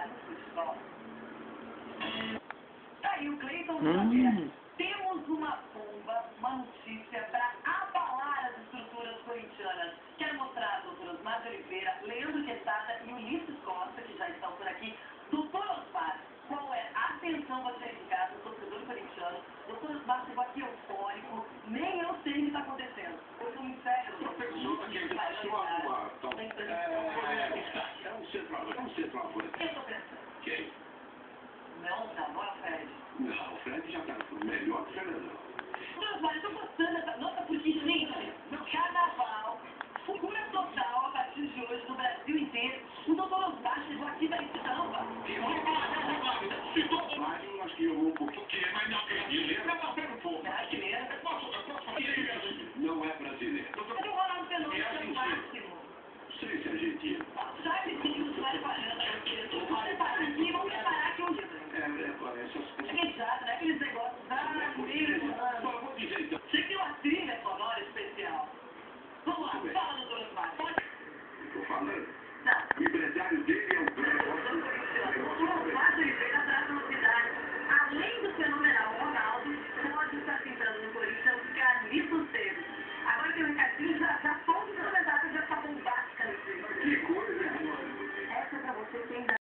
trabalho no futebol. Tá aí o Cleiton Xavier. Temos uma bomba, uma notícia para abalar as estruturas corintianas. Quero mostrar a doutora Osmar de Oliveira, Leandro Quesada e Ulisses Costa, que já estão por aqui. Doutor Osmar, qual é a atenção você em casa, torcedor corintiano? Doutor Osmar chegou aqui eufórico, nem eu sei o que está acontecendo. Eu sou um sério. É um centroavante. O que eu estou pensando? Quem? Não é o Fred. Não, o Fred já está melhor que o Fernandão. Doutor Osmar, eu estou gostando dessa nota porque, gente, no carnaval, figura total a partir de hoje no Brasil inteiro. O doutor Osmar chegou aqui da estampa. Mas acho que errou um pouquinho. Mas não, brasileiro. Pera um pouco. Brasileiro. Não é brasileiro. Cadê o Ronaldo Fenômeno, que é o máximo? Não sei se é argentino. Já que o vai parando aqui, vamos preparar aqui, vamos preparar aqui um livro. Parece as É chato, né? Aqueles negócios mesmo. Só vou dizer então. Você tem uma trilha sonora especial. Vamos lá, fala, doutor Osmar. Estou falando. Não. O empresário dele é o O Osmar de Oliveira traz novidade. Além do fenomenal Ronaldo, pode estar pintando no Corinthians Carlitos Tevez. Agora tem um recadinho, já todos os comentários já está bombástica nesse vídeo. Que coisa, Essa é pra você que ainda